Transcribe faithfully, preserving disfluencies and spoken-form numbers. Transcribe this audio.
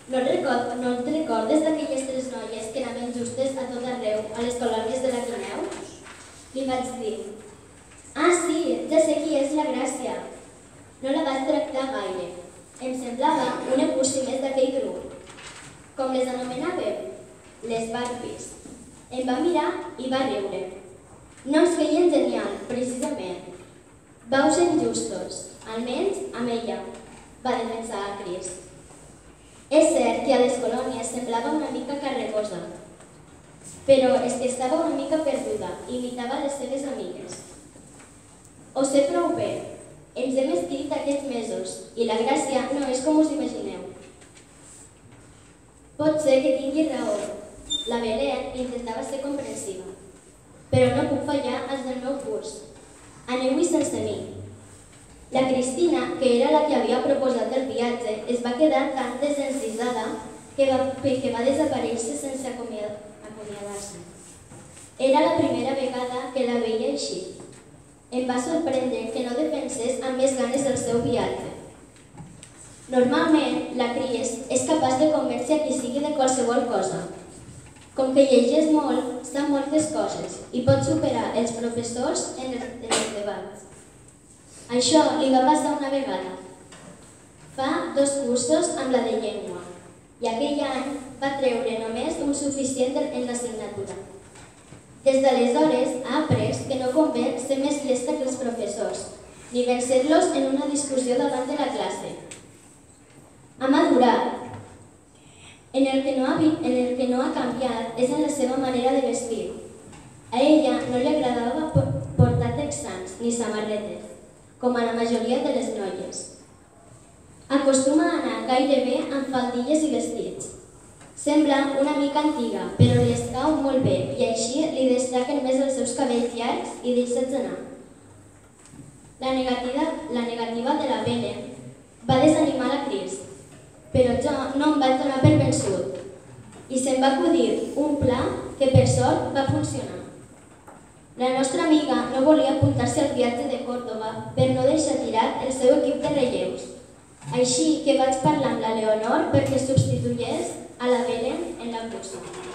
No et recordes d'aquelles tres noies que anaven justes a tot arreu, a les colònies de la Guineu? Li vaig dir. Ah, sí, ja sé qui és la Gràcia. No la vaig tractar gaire. Em semblava una pussi més d'aquell grup. Com les anomenàvem? Les Barbies. Em va mirar i va riure. No ens feien genial, precisament. Vau ser injustos, almenys amb ella, va defensar a Chris. És cert que a les colònies semblava una mica carregosa, però és que estava una mica perduda i imitava les seves amigues. Ho sé prou bé, ens hem estirit aquests mesos i la Gràcia no és com us imagineu. Pot ser que tingui raó, la Belén intentava ser comprensiva, però no puc fallar als del meu curs. Aneu-hi sense mi. La Cristina, que era la que havia proposat el viatge, es va quedar tan desencisada que va, que va desaparèixer sense acomiadar-se. Era la primera vegada que la veia així. Em va sorprendre que no defensés amb més ganes el seu viatge. Normalment, la Cris és capaç de convèncer a qui sigui de qualsevol cosa. Com que llegeix molt, sap moltes coses i pot superar els professors en els debats. Això li va passar una vegada. Fa dos cursos amb la de llengua i aquell any va treure només un suficient en l'assignatura. Des d'aleshores ha après que no convé ser més llesta que els professors ni vencer-los en una discussió davant de la classe. Ha madurat. En el que no ha, en el que no ha canviat és en la seva manera de vestir. A ella no li agradava portar texans ni samarretes, com a la majoria de les noies. Acostuma a anar gairebé amb faldilles i vestits. Sembla una mica antiga, però li escau molt bé i així li destaquen més els seus cabells llargs i deixats anar. La negativa, la negativa de la Belén va desanimar la Cris, però jo no em vaig donar per vençut i se'm va acudir un pla que per sort va funcionar. La nostra amiga no volia apuntar-se al viatge de Còrdova per no deixar tirat el seu equip de relleus, així que vaig parlar amb la Leonor perquè substituyés a la Belén en la cursa.